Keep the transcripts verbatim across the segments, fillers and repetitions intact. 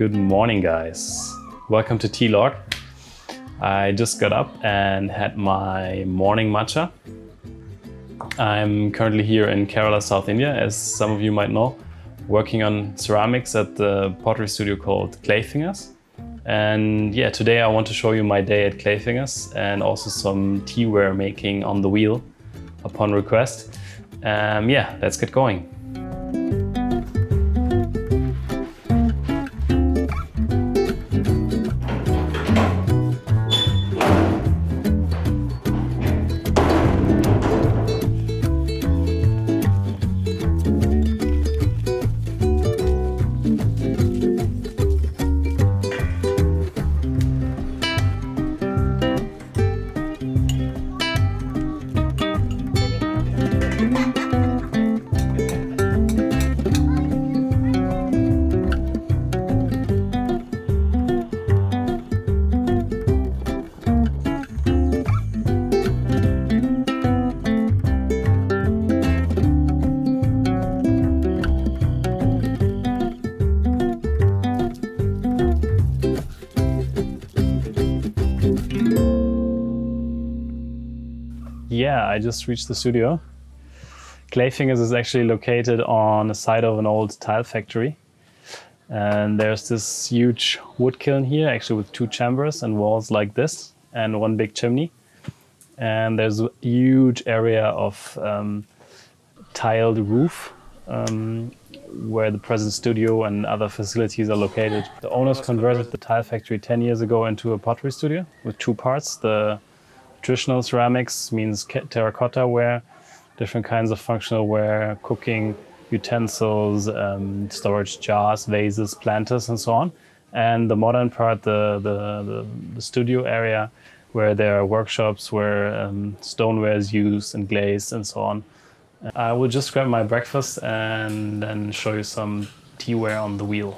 Good morning, guys. Welcome to Tea Log. I just got up and had my morning matcha. I'm currently here in Kerala, South India, as some of you might know, working on ceramics at the pottery studio called Clayfingers. And yeah, today I want to show you my day at Clayfingers and also some teaware making on the wheel upon request. Um, yeah, let's get going. Yeah, I just reached the studio. Clayfingers is actually located on the side of an old tile factory. And there's this huge wood kiln here, actually with two chambers and walls like this, and one big chimney. And there's a huge area of um, tiled roof um, where the present studio and other facilities are located. The owners converted the tile factory ten years ago into a pottery studio with two parts. The traditional ceramics means terracotta ware, different kinds of functional ware, cooking utensils, um, storage jars, vases, planters, and so on. And the modern part, the, the, the, the studio area, where there are workshops where um, stoneware is used and glazed and so on. I will just grab my breakfast and then show you some teaware on the wheel.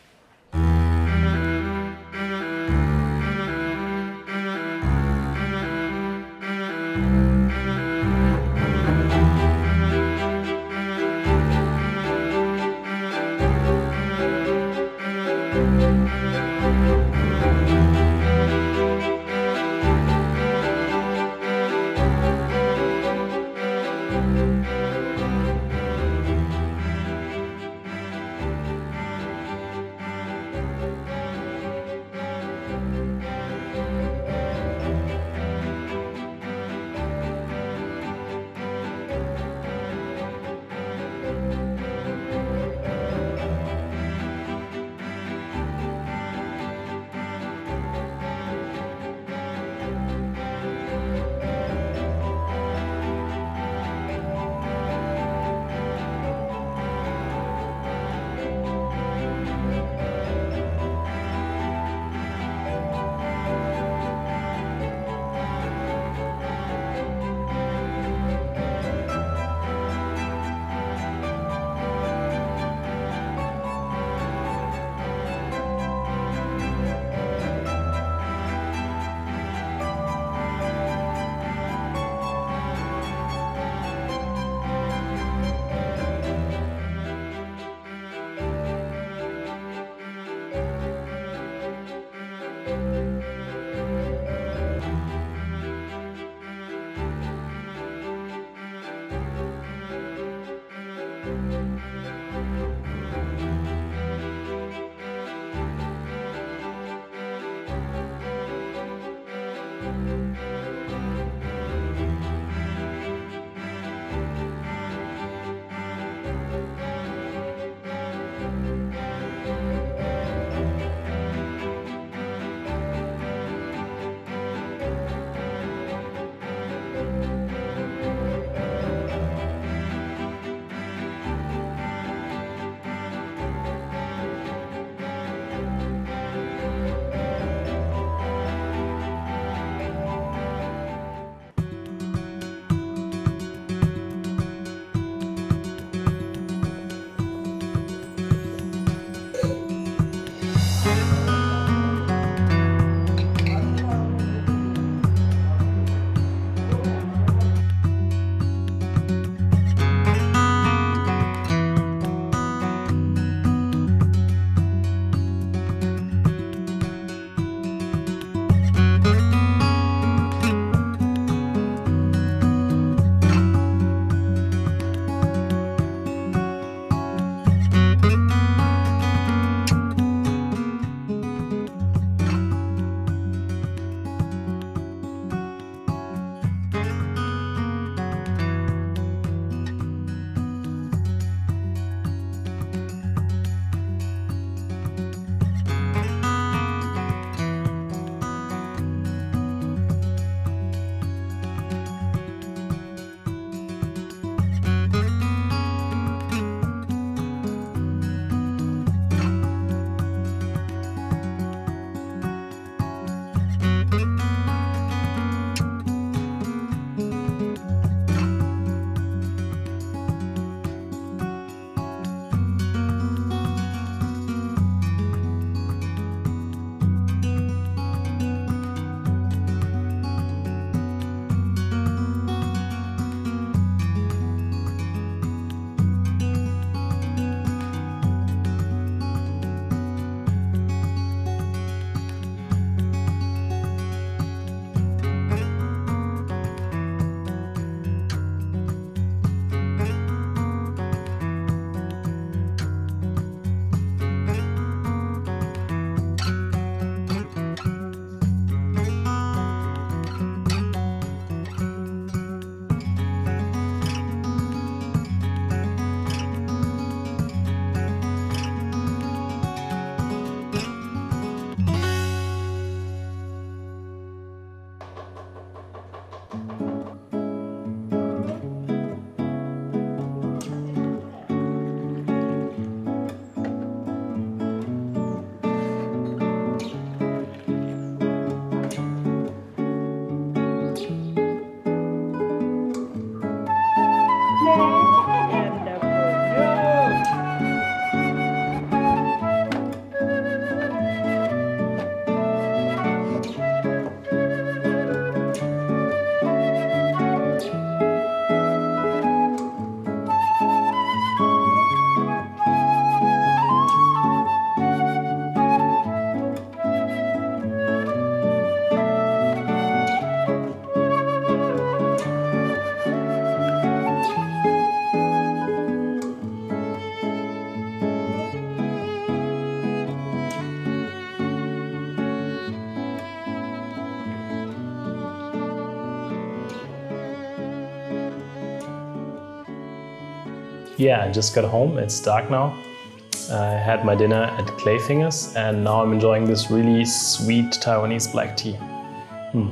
yeah, I just got home. It's dark now. I had my dinner at Clayfingers and now I'm enjoying this really sweet Taiwanese black tea. Mm.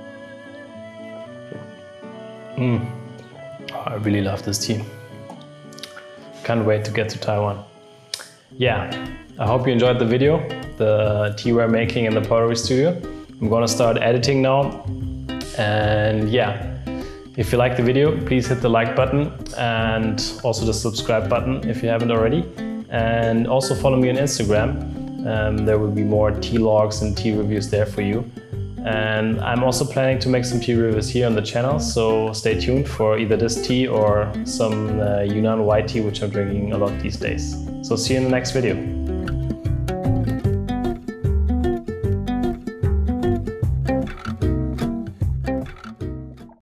Mm. Oh, I really love this tea. Can't wait to get to Taiwan. Yeah, I hope you enjoyed the video, the teaware making in the pottery studio. I'm gonna start editing now. And yeah, if you like the video, please hit the like button and also the subscribe button if you haven't already. And also follow me on Instagram. Um, there will be more tea logs and tea reviews there for you. And I'm also planning to make some tea reviews here on the channel, so stay tuned for either this tea or some uh, Yunnan white tea, which I'm drinking a lot these days. So see you in the next video.